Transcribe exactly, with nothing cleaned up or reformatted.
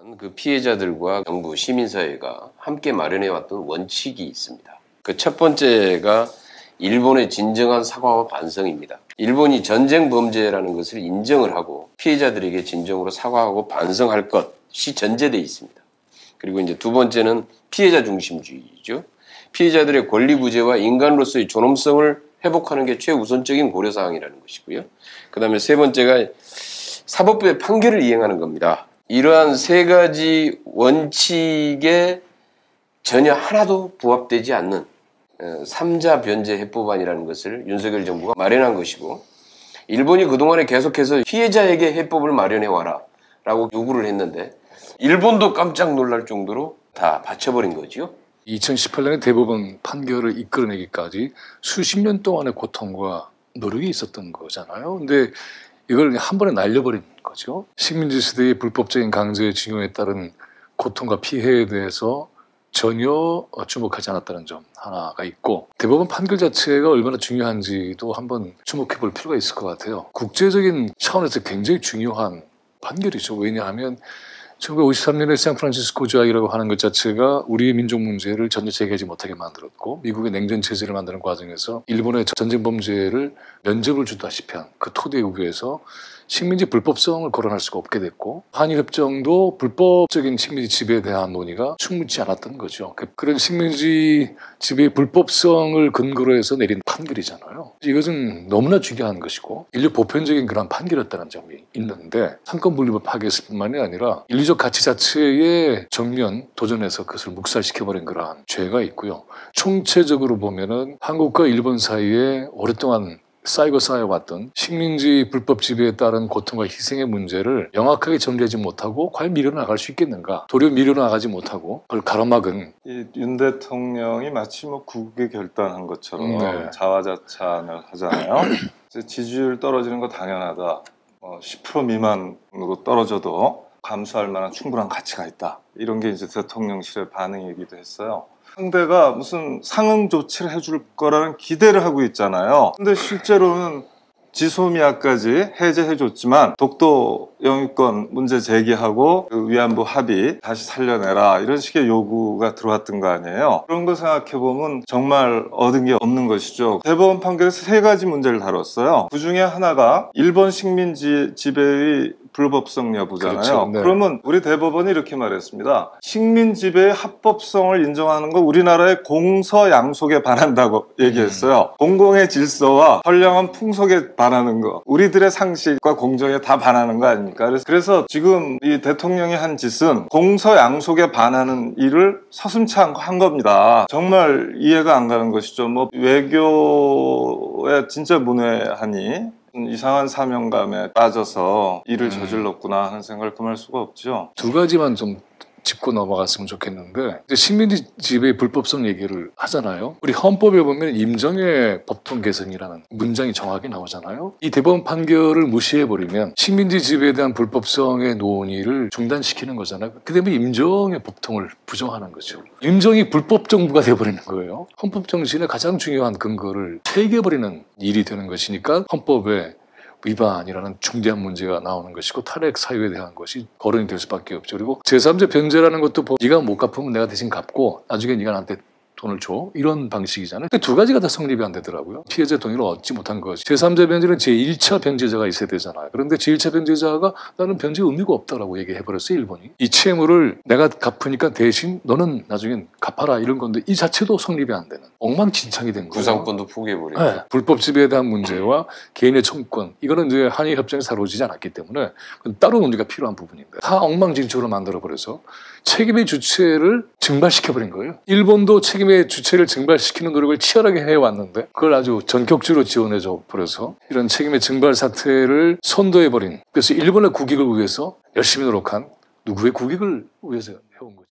그 피해자들과 정부, 시민사회가 함께 마련해왔던 원칙이 있습니다. 그 첫 번째가 일본의 진정한 사과와 반성입니다. 일본이 전쟁 범죄라는 것을 인정을 하고 피해자들에게 진정으로 사과하고 반성할 것이 전제되어 있습니다. 그리고 이제 두 번째는 피해자 중심주의죠. 피해자들의 권리 구제와 인간으로서의 존엄성을 회복하는 게 최우선적인 고려사항이라는 것이고요. 그 다음에 세 번째가 사법부의 판결을 이행하는 겁니다. 이러한 세 가지 원칙에 전혀 하나도 부합되지 않는 삼자 변제 해법안이라는 것을 윤석열 정부가 마련한 것이고, 일본이 그동안에 계속해서 피해자에게 해법을 마련해와라 라고 요구를 했는데 일본도 깜짝 놀랄 정도로 다 받쳐버린 거죠. 이천십팔 년에 대법원 판결을 이끌어내기까지 수십 년 동안의 고통과 노력이 있었던 거잖아요. 근데 이걸 한 번에 날려버린 거죠. 식민지 시대의 불법적인 강제 징용에 따른 고통과 피해에 대해서 전혀 주목하지 않았다는 점 하나가 있고, 대법원 판결 자체가 얼마나 중요한지도 한번 주목해 볼 필요가 있을 것 같아요. 국제적인 차원에서 굉장히 중요한 판결이죠. 왜냐하면 천구백오십삼 년에 샌프란시스코 조약이라고 하는 것 자체가 우리의 민족 문제를 전혀 제기하지 못하게 만들었고, 미국의 냉전 체제를 만드는 과정에서 일본의 전쟁 범죄를 면접을 주다시피 한 그 토대 위에서 식민지 불법성을 거론할 수가 없게 됐고, 한일협정도 불법적인 식민지 지배에 대한 논의가 충분치 않았던 거죠. 그런 식민지 지배의 불법성을 근거로 해서 내린 판결이잖아요. 이것은 너무나 중요한 것이고 인류 보편적인 그런 판결이었다는 점이 있는데, 상권분립을 파괴했을 뿐만이 아니라 인류적 가치 자체에 정면 도전해서 그것을 묵살시켜버린 그러한 죄가 있고요. 총체적으로 보면은 한국과 일본 사이에 오랫동안 쌓이고 쌓여왔던 식민지 불법 지배에 따른 고통과 희생의 문제를 명확하게 정리하지 못하고 과연 밀어나갈 수 있겠는가, 도리어 밀어나가지 못하고 그걸 가로막은 이 윤 대통령이 마치 뭐 국익에 결단한 것처럼 네. 자화자찬을 하잖아요. 지지율 떨어지는 거 당연하다, 어, 십 퍼센트 미만으로 떨어져도 감수할 만한 충분한 가치가 있다, 이런 게 이제 대통령실의 반응이기도 했어요. 상대가 무슨 상응 조치를 해줄 거라는 기대를 하고 있잖아요. 근데 실제로는 지소미아까지 해제해줬지만 독도 영유권 문제 제기하고 그 위안부 합의 다시 살려내라, 이런 식의 요구가 들어왔던 거 아니에요. 그런 거 생각해보면 정말 얻은 게 없는 것이죠. 대법원 판결에서 세 가지 문제를 다뤘어요. 그 중에 하나가 일본 식민지 지배의 불법성 여부잖아요. 그렇죠. 네. 그러면 우리 대법원이 이렇게 말했습니다. 식민지배의 합법성을 인정하는 건 우리나라의 공서양속에 반한다고 얘기했어요. 음. 공공의 질서와 선량한 풍속에 반하는 거, 우리들의 상식과 공정에 다 반하는 거 아닙니까? 그래서, 그래서 지금 이 대통령이 한 짓은 공서양속에 반하는 일을 서슴치 한 겁니다. 정말 이해가 안 가는 것이죠. 뭐 외교에 진짜 문외하니 이상한 사명감에 빠져서 일을 저질렀구나 하는 생각을 금할 수가 없죠. 두 가지만 좀 짚고 넘어갔으면 좋겠는데, 이제 식민지 지배의 불법성 얘기를 하잖아요. 우리 헌법에 보면 임정의 법통 개선이라는 문장이 정확히 나오잖아요. 이 대법원 판결을 무시해버리면 식민지 지배에 대한 불법성의 논의를 중단시키는 거잖아요. 그 다음에 임정의 법통을 부정하는 거죠. 임정이 불법 정부가 돼버리는 거예요. 헌법 정신의 가장 중요한 근거를 폐기해버리는 일이 되는 것이니까 헌법에 위반이라는 중대한 문제가 나오는 것이고 탄핵 사유에 대한 것이 거론이 될 수밖에 없죠. 그리고 제삼자 변제라는 것도 네가 못 갚으면 내가 대신 갚고 나중에 네가 나한테 돈을 줘, 이런 방식이잖아요. 두 가지가 다 성립이 안 되더라고요. 피해자 동의를 얻지 못한 것이. 제삼자 변제는 제일 차 변제자가 있어야 되잖아요. 그런데 제일 차 변제자가 나는 변제 의미가 없다라고 얘기해버렸어요, 일본이. 이 채무를 내가 갚으니까 대신 너는 나중엔 갚아라, 이런 건데 이 자체도 성립이 안 되는 엉망진창이 된 거예요. 구상권도 포기해버리고. 네. 불법 지배에 대한 문제와 개인의 청구권, 이거는 이제 한일 협정에 사로지지 않았기 때문에 따로 논의가 필요한 부분인데 다 엉망진창으로 만들어버려서 책임의 주체를 증발시켜버린 거예요. 일본도 책임의 주체를 증발시키는 노력을 치열하게 해왔는데 그걸 아주 전격적으로 지원해줘 버려서 이런 책임의 증발 사태를 선도해버린, 그래서 일본의 국익을 위해서 열심히 노력한 누구의 국익을 위해서 해온 거죠.